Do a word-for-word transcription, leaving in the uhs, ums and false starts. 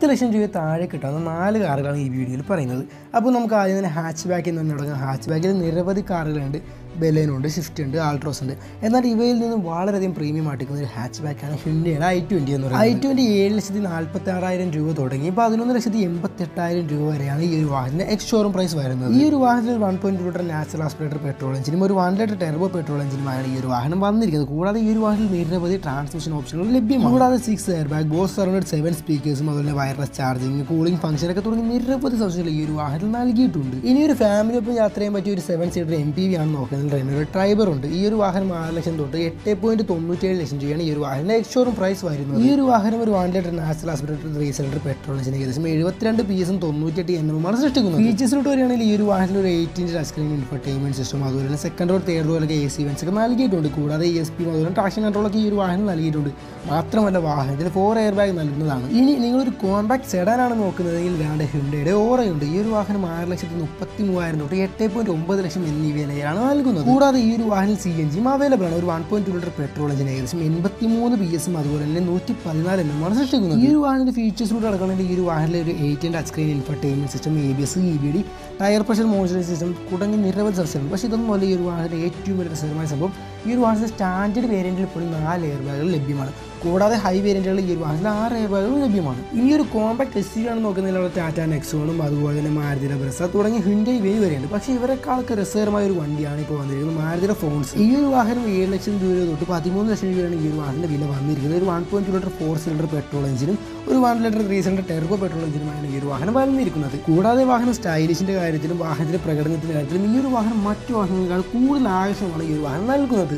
പത്ത് ലക്ഷം രൂപ താഴെ കിട്ടാവുന്ന നാല് കാറുകളാണ് ഈ വീഡിയോയിൽ പറയുന്നത്. അപ്പോൾ നമുക്ക് ആദ്യം തന്നെ ഹാച്ച് ബാക്കിൽ നിന്ന് തുടങ്ങാം. ഹാച്ച് ബാക്കിൽ നിരവധി കാറുകളുണ്ട്. ബെലേനുണ്ട്, സ്വിഫ്റ്റ് ഉണ്ട്, ആൾട്രോസ് ഉണ്ട്. എന്നാൽ ഇവയിൽ നിന്നും വളരെയധികം പ്രീമിയം ആട്ടിക്കുന്ന ഒരു ഹാച്ച് ബാക്കാണ് ഹ്യുണ്ടയുടെ ഐ ട്വൻറ്റി എന്ന് പറയുന്നത്. ഐ ട്വൻറ്റി ഏഴ് ലക്ഷത്തി നാൽപ്പത്തി ആറായിരം രൂപ തുടങ്ങി പതിനൊന്ന് ലക്ഷത്തി എൺപത്തി എട്ടായിരം രൂപ വരെയാണ് ഈ ഒരു വാഹനത്തിന്റെ എക്സ് ഷോറൂം പ്രൈസ് വരുന്നത്. ഈ ഒരു വാഹനത്തിൽ one point litre natural aspirator petrol എഞ്ചിനും ഒരു വൺ ലിറ്റർ ടെർബോ പെട്രോൾ എഞ്ചിനുമാണ് ഈ ഒരു വാഹനം വന്നിരിക്കുന്നത്. കൂടാതെ ഈ ഒരു വാഹനത്തിൽ നിരവധി ട്രാൻസ്മിഷൻ ഓപ്ഷനുകൾ ലഭ്യമാണ്. കൂടാതെ six air bag, Bose surrounded seven സ്പീക്കേഴ്സും അതുപോലെ വയർലെസ് ചാർജിങ്, കൂളിംഗ് ഫംഗ്ഷനൊക്കെ തുടങ്ങി നിരവധി സൗകര്യങ്ങൾ ഈ ഒരു വാഹനത്തിൽ നൽകിയിട്ടുണ്ട്. ഇനി ഒരു ഫാമിലിയൊപ്പം യാത്ര ചെയ്യാൻ പറ്റിയ ഒരു seven seater M P V ആണ് നോക്കുന്നത്. റെനോ ട്രൈബർ ഉണ്ട്. ഈ ഒരു വാഹനം ആറ് ലക്ഷം തൊട്ട് എട്ട് പോയിന്റ് തൊണ്ണൂറ്റേഴ് ലക്ഷം രൂപയാണ് ഈ ഒരു വാഹനം എക്സ് ഷോറൂം പ്രൈസ് വരുന്നത്. ഈ ഒരു വാഹനം ഒരു one litre natural aspirator three cylinder petrol എഞ്ചിന് ഏകദേശം എഴുപത്തിരണ്ട് പി എസും തൊണ്ണൂറ്റെട്ട് എൻ എമ്മാണ് സൃഷ്ടിക്കുന്നത്. ഫീച്ചേഴ്സിലോട്ട് വരികയാണെങ്കിൽ ഈ ഒരു വാഹനത്തിൽ ഒരു eight inch touch screen infotainment system, അതുപോലെ തന്നെ സെക്കൻഡ് റോഡ് തേർഡ് റോഡിലൊക്കെ എ സി വെൻസ് ഒക്കെ നൽകിയിട്ടുണ്ട്. കൂടാതെ ഇ എസ് പി അതുപോലെ ട്രാക്ഷൻ കൺട്രോളൊക്കെ ഈ ഒരു വാഹനം നൽകിയിട്ടുണ്ട്. മാത്രമല്ല വാഹനത്തിൽ ഫോർ എയർ ബാഗ് നൽകുന്നതാണ്. ഇനി നിങ്ങളൊരു കോമ്പാക്ട് സെഡാനാണ് നോക്കുന്നതെങ്കിൽ വേണ്ട ഹ്യുണ്ടയുടെ ഓറയുണ്ട്. ഈ ഒരു വാഹനം ആറ് ലക്ഷത്തി മുപ്പത്തി മൂവായിരം തൊട്ട് എട്ട് പോയിന്റ് ഒമ്പത് ലക്ഷം എന്നീ വിലയാണ് നൽകുന്നത്. കൂടാതെ ഈ ഒരു വാഹനം സി എൻ ജിയും അവൈലബിൾ ആണ്. ഒരു one point two litre petrol എഞ്ചിന് ഏകദേശം എൺപത്തി മൂന്ന് ബി എസും അതുപോലെ തന്നെ നൂറ്റി പതിനാല് എൻ എമ്മാണ് സൃഷ്ടിക്കുന്നത്. ഈ ഒരു വാഹനത്തിന്റെ ഫീച്ചേഴ്സിലൂടെ നടക്കുകയാണെങ്കിൽ ഈ ഒരു വാഹനത്തിൽ ഒരു eight touch screen infotainment system, A B S, E B D, tyre pressure monitoring system തുടങ്ങി നിരവധി സൗകര്യങ്ങൾ. പക്ഷേ ഇതൊന്നും പോലെ ഈ ഒരു വാഹനത്തിന്റെ ഏറ്റവും വലിയ രസകരമായ സംഭവം ഈ ഒരു വാഹനത്തിന്റെ സ്റ്റാൻഡേർഡ് വേരിയന്റിൽ പോലും നാല് എയർ ബാഗുകൾ ലഭ്യമാണ്. കൂടാതെ ഹൈ വേരിയന്റുകൾ ഈ ഒരു വാഹനത്തിൽ ആറ് എയർ ബാഗുകൾ ലഭ്യമാണ്. ഈ ഒരു കോമ്പാക്ട് എസ് യു ആണ് നോക്കുന്നതിലുള്ള ടാറ്റ നെക്സോണും അതുപോലെ തന്നെ മാരുതിയുടെ ബ്രെസ തുടങ്ങി ഹ്യുണ്ടൈ വേവ് വരെയുണ്ട്. പക്ഷേ ഇവരെക്കാൾക്ക് രസകരമായ ഒരു വണ്ടിയാണ് ഇപ്പോൾ വന്നിരിക്കുന്നത്, മാരുതിയുടെ ഫോൺസ്. ഈ ഒരു വാഹനം ഏഴ് ലക്ഷം രൂപ തൊട്ട് പതിമൂന്ന് ലക്ഷം രൂപയാണ് ഈ ഒരു വാഹനത്തിന്റെ വില വന്നിരിക്കുന്നത്. ഒരു one point two litre four cylinder petrol എഞ്ചിനും ഒരു one litre three cylinder turbo petrol എഞ്ചിനുമാണ് ഈ ഒരു വാഹനം വന്നിരിക്കുന്നത്. കൂടാതെ വാഹനം സ്റ്റൈലിഷിന്റെ കാര്യത്തിലും വാഹനത്തിന്റെ പ്രകടനത്തിന്റെ കാര്യത്തിലും ഈ ഒരു വാഹനം മറ്റു വാഹനങ്ങളെക്കാൾ കൂടുതൽ ആവശ്യമാണ് ഈ ഒരു വാഹനം നൽകുന്നത്.